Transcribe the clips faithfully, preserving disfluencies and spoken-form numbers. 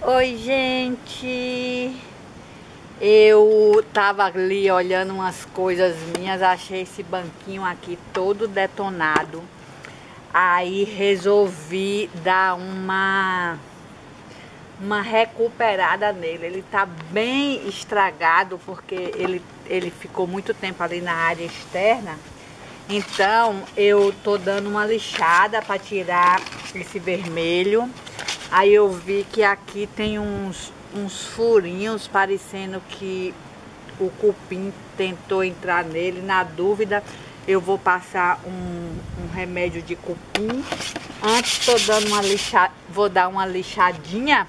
Oi, gente. Eu tava ali olhando umas coisas minhas, achei esse banquinho aqui todo detonado. Aí resolvi dar uma uma recuperada nele. Ele tá bem estragado porque ele ele ficou muito tempo ali na área externa. Então eu tô dando uma lixada para tirar esse vermelho. Aí eu vi que aqui tem uns, uns furinhos, parecendo que o cupim tentou entrar nele. Na dúvida, eu vou passar um, um remédio de cupim. Antes tô dando uma lixa, vou dar uma lixadinha.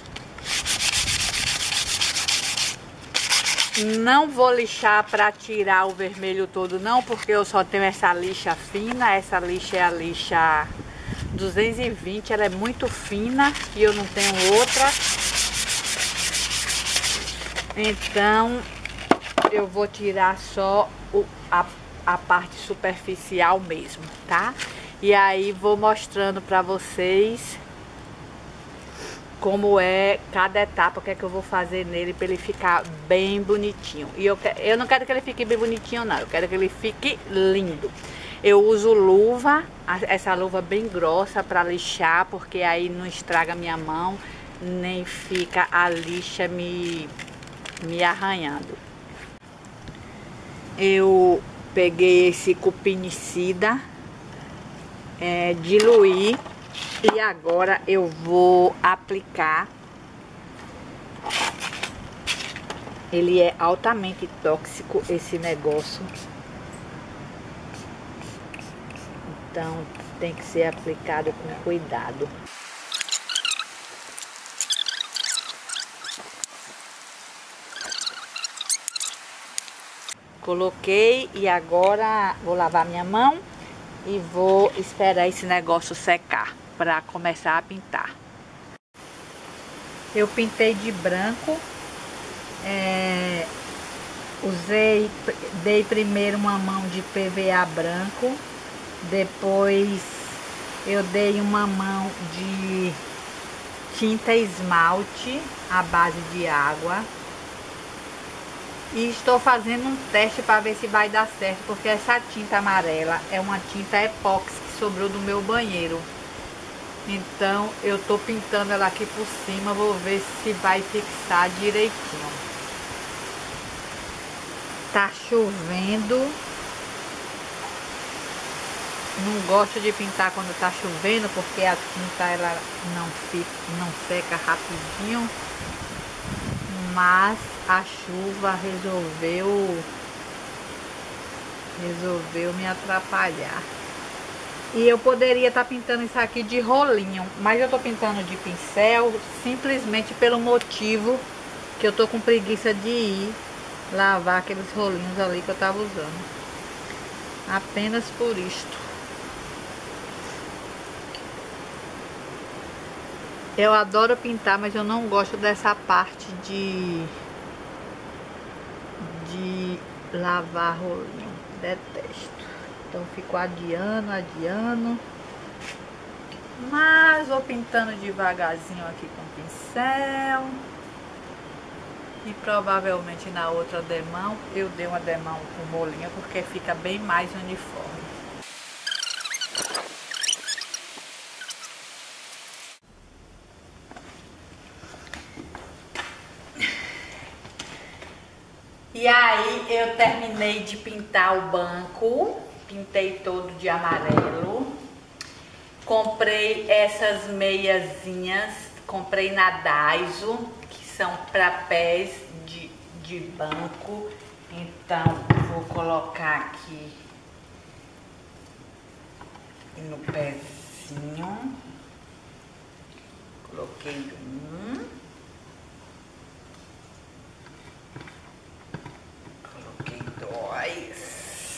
Não vou lixar para tirar o vermelho todo não, porque eu só tenho essa lixa fina. Essa lixa é a lixa duzentos e vinte, ela é muito fina e eu não tenho outra. Então eu vou tirar só o, a, a parte superficial mesmo, tá? E aí vou mostrando para vocês como é cada etapa, o que é que eu vou fazer nele para ele ficar bem bonitinho. E eu, eu não quero que ele fique bem bonitinho não, eu quero que ele fique lindo. Eu uso luva, essa luva bem grossa para lixar, porque aí não estraga minha mão, nem fica a lixa me, me arranhando. Eu peguei esse cupinicida, é, diluí. E agora eu vou aplicar. Ele é altamente tóxico, esse negócio. Então tem que ser aplicado com cuidado. Coloquei e agora vou lavar minha mão e vou esperar esse negócio secar para começar a pintar. Eu pintei de branco, é, usei, dei primeiro uma mão de P V A branco, depois eu dei uma mão de tinta esmalte à base de água e estou fazendo um teste para ver se vai dar certo, porque essa tinta amarela é uma tinta epóxi que sobrou do meu banheiro. Então eu tô pintando ela aqui por cima, vou ver se vai fixar direitinho. Tá chovendo. Não gosto de pintar quando tá chovendo, porque a tinta ela não fica, não seca rapidinho. Mas a chuva resolveu resolveu me atrapalhar. E eu poderia estar pintando isso aqui de rolinho, mas eu tô pintando de pincel simplesmente pelo motivo que eu tô com preguiça de ir lavar aqueles rolinhos ali que eu tava usando. Apenas por isto. Eu adoro pintar, mas eu não gosto dessa parte de de lavar rolinho. Detesto. Então fico adiando, adiando. Mas vou pintando devagarzinho aqui com pincel. E provavelmente na outra demão eu dei uma demão com rolinho, porque fica bem mais uniforme. E aí eu terminei de pintar o banco. Pintei todo de amarelo. Comprei essas meiazinhas, comprei na Daiso, que são para pés de, de banco. Então vou colocar aqui no pezinho. Coloquei um. Coloquei dois.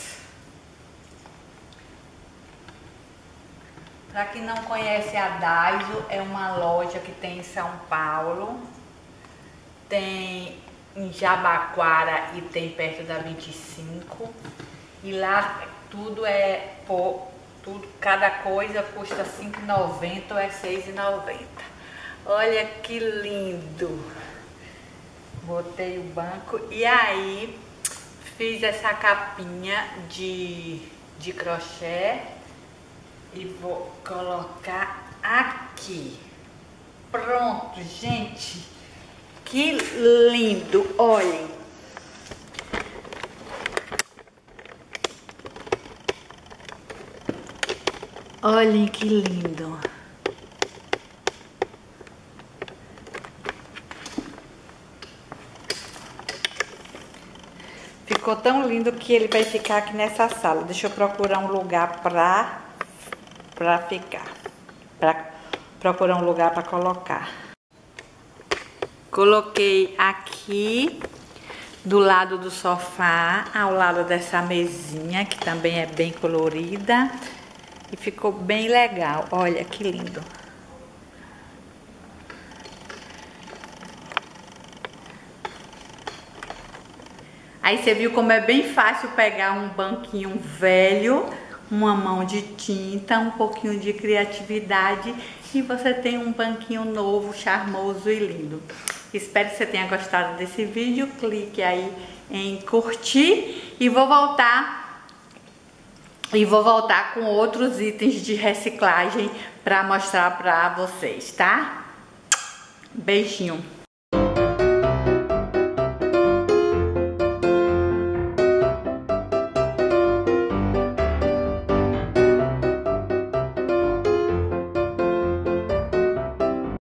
Para quem não conhece, a Daiso é uma loja que tem em São Paulo, tem em Jabaquara e tem perto da vinte e cinco. E lá tudo é por tudo, cada coisa custa cinco reais e noventa centavos ou é seis reais e noventa centavos. Olha que lindo. Botei o banco e aí fiz essa capinha de, de crochê e vou colocar aqui. Pronto, gente. Que lindo, olhem. Olhem que lindo. Ficou tão lindo que ele vai ficar aqui nessa sala. Deixa eu procurar um lugar pra, pra ficar. Pra procurar um lugar pra colocar. Coloquei aqui do lado do sofá, ao lado dessa mesinha, que também é bem colorida. E ficou bem legal. Olha que lindo. Aí você viu como é bem fácil pegar um banquinho velho, uma mão de tinta, um pouquinho de criatividade e você tem um banquinho novo, charmoso e lindo. Espero que você tenha gostado desse vídeo. Clique aí em curtir e vou voltar e vou voltar com outros itens de reciclagem para mostrar para vocês, tá? Beijinho.